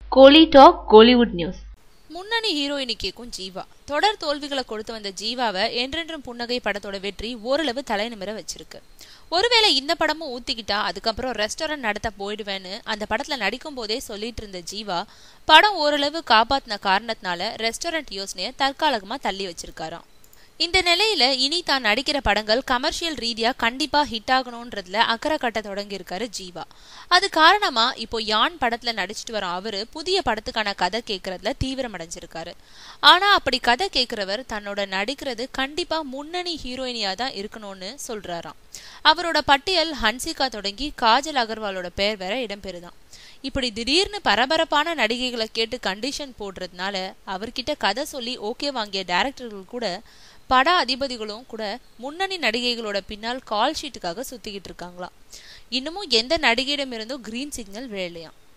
கோலி talk Kollywood news. முன்னணி ஹீரோயினிக்கும் ஜீவா தொடர் தோல்விகளை கொடுத்து வந்த ஜீவாவை என்றென்றும் புன்னகை படத்தோட வெற்றி ஓரளவு தலைநிமிர வச்சிருக்கு. ஒருவேளை இந்த படமும் ஊத்திக்கிட்டா அதுக்கப்புறம் ரெஸ்டாரண்ட் நடத்த போயிடுவேன்னு அந்த படத்துல நடிக்கும் போதே சொல்லிட்டு இருந்த ஜீவா படம் ஓரளவு காப்பாத்தின காரணத்தினால ரெஸ்டாரண்ட் யோசனைய தற்காலிகமா தள்ளி வச்சிருக்காராம். இந்த நிலையில இனி தான் நடிக்கிற படங்கள் கமர்ஷியல் ரீதியா கண்டிப்பா ஹிட் ஆகணும்ன்றதுல அக்கறை கட்ட தொடங்கி இருக்காரு ஜீவா. அது காரணமா இப்போ யான் படத்துல நடிச்சிட்டு வர அவரு புதிய படத்துக்கான கதை கேட்கறதுல தீவிரம் அடைஞ்சிருக்காரு. ஆனா அப்படி கதை கேட்கிறவர் தன்னோட நடிக்கிறது கண்டிப்பா முன்னணி ஹீரோயினியா தான் இருக்கணும்னு சொல்றாராம். அவரோட பட்டியல் ஹன்சிகா தொடங்கி காஜல் அகர்வாலோட பெயர் வேற இடம்பெறுதான். இப்படி திடீர்னு பரபரப்பான நடிகைகளை கேட்டு கண்டிஷன் போடுறதுனால அவர்கிட்ட கதை சொல்லி ஓகே வாங்கிய டைரக்டர்கள் கூட பட அதிபதிகளும் கூட முன்னணி நடிகைகளோட பின்னால் கால் ஷீட்டுக்காக சுத்திக்கிட்டு இருக்காங்களாம். இன்னமும் எந்த நடிகையிடம் இருந்தும் கிரீன் சிக்னல் விழலையாம்.